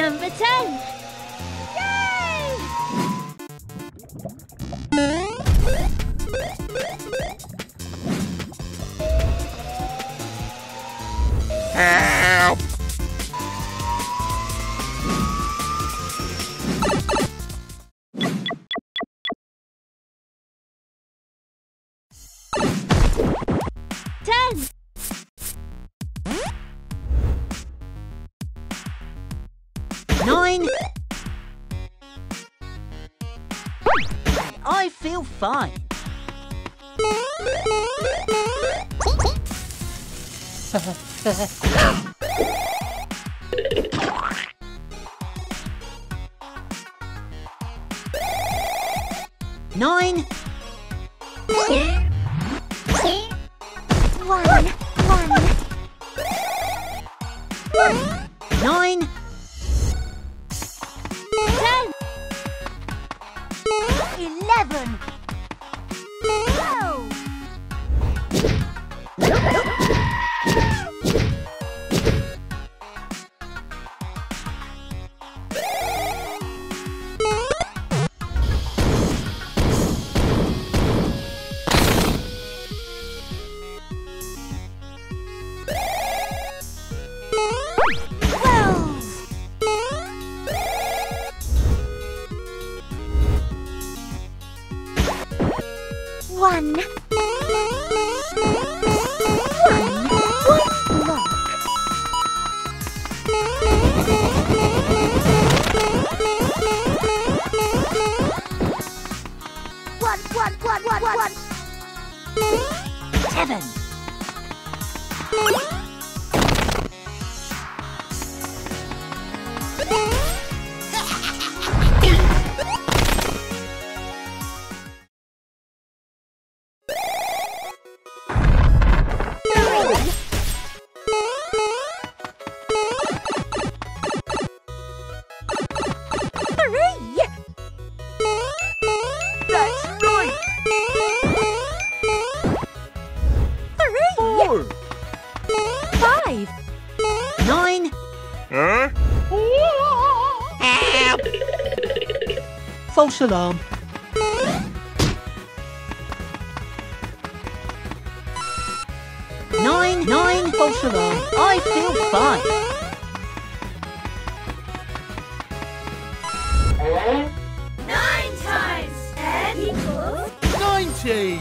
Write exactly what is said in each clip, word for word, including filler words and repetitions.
Number ten. Yay! Help! Ten. Nine. I feel fine. Nine. One. One. Nine. Ten. Eleven. Twelve. One. One white block. One, one, one, one, one, one. Seven. Nine. Huh? Help! False alarm. Nine, nine, false alarm. I feel fine. Nine times ten equals Ninety!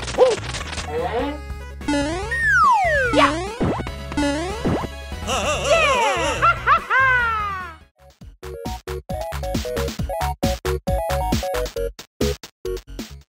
yeah.